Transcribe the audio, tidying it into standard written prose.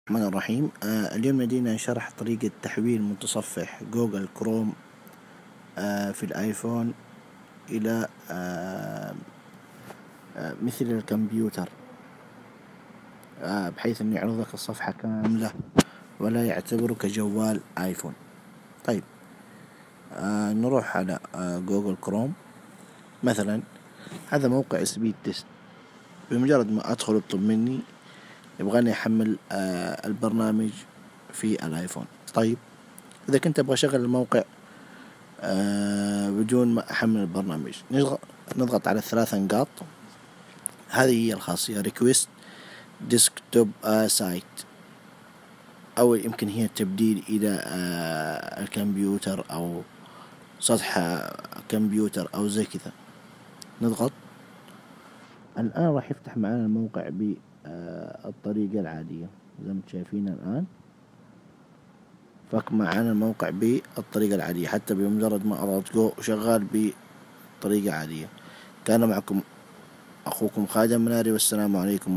الرحمن الرحيم. اليوم لدينا شرح طريقة تحويل متصفح جوجل كروم في الآيفون إلى مثل الكمبيوتر، بحيث أن يعرض لك الصفحة كاملة ولا يعتبرك جوال آيفون. طيب، نروح على جوجل كروم مثلا. هذا موقع سبيد تيست. بمجرد ما أدخل يطلب مني يبغاني أحمل البرنامج في الآيفون. طيب، إذا كنت أبغى أشغل الموقع بدون ما أحمل البرنامج، نضغط على الثلاثة نقاط. هذه هي الخاصية ريكويست ديسكتوب سايت، أو يمكن هي التبديل إلى الكمبيوتر أو سطح كمبيوتر أو زي كذا. نضغط. الآن راح يفتح معنا الموقع بالطريقة العادية زي ما شايفين. الآن فك معنا الموقع بالطريقة العادية، حتى بمجرد ما أضغط جو شغال بطريقة عادية. كان معكم أخوكم خالد المناري، والسلام عليكم.